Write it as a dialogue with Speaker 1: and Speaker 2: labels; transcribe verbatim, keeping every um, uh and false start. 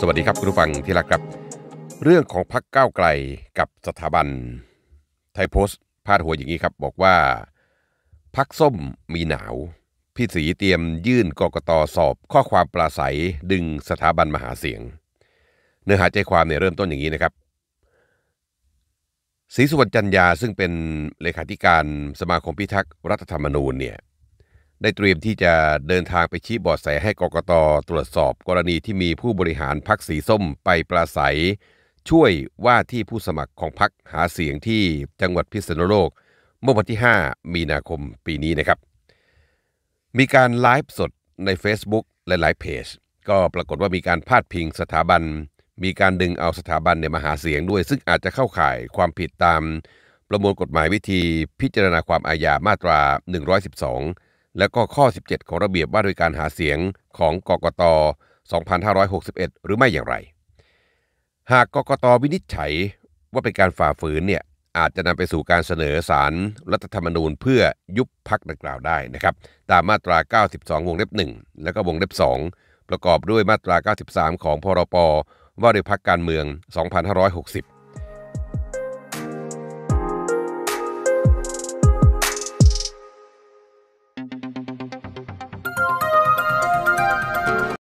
Speaker 1: สวัสดีครับคุณผู้ฟังที่รักครับเรื่องของพรรคก้าวไกลกับสถาบันไทยโพสต์พาดหัวอย่างนี้ครับบอกว่าพรรคส้มมีหนาวพี่ศรีเตรียมยื่นกกตสอบข้อความปราศัยดึงสถาบันมาหาเสียงเนื้อหาใจความเนี่ยเริ่มต้นอย่างนี้นะครับศรีสุวรรณจันยาซึ่งเป็นเลขาธิการสมาคมพิทักษ์รัฐธรรมนูญเนี่ยได้เตรียมที่จะเดินทางไปชี้เบาะแสให้กกตตรวจสอบกรณีที่มีผู้บริหารพรรคสีส้มไปปราศัยช่วยว่าที่ผู้สมัครของพรรคหาเสียงที่จังหวัดพิษณุโลกเมื่อวันที่ห้ามีนาคมปีนี้นะครับมีการไลฟ์สดใน Facebook หลายๆเพจก็ปรากฏว่ามีการพาดพิงสถาบันมีการดึงเอาสถาบันเนี่ยมาหาเสียงด้วยซึ่งอาจจะเข้าข่ายความผิดตามประมวลกฎหมายวิธีพิจารณาความอาญามาตราหนึ่งร้อยสิบสองแล้วก็ข้อสิบเจ็ดของระเบียบว่าด้วยการหาเสียงของกกตสองพันห้าร้อยหกสิบเอ็ดหรือไม่อย่างไรหากกกตวินิจฉัยว่าเป็นการฝ่าฝืนเนี่ยอาจจะนำไปสู่การเสนอศาลรัฐธรรมนูญเพื่อยุบพรรคดังกล่าวได้นะครับตามมาตราเก้าสิบสองวงเล็บหนึ่งแล้วก็วงเล็บสองประกอบด้วยมาตราเก้าสิบสามของพรปว่าด้วยพรรคการเมืองสองพันห้าร้อยหกสิบ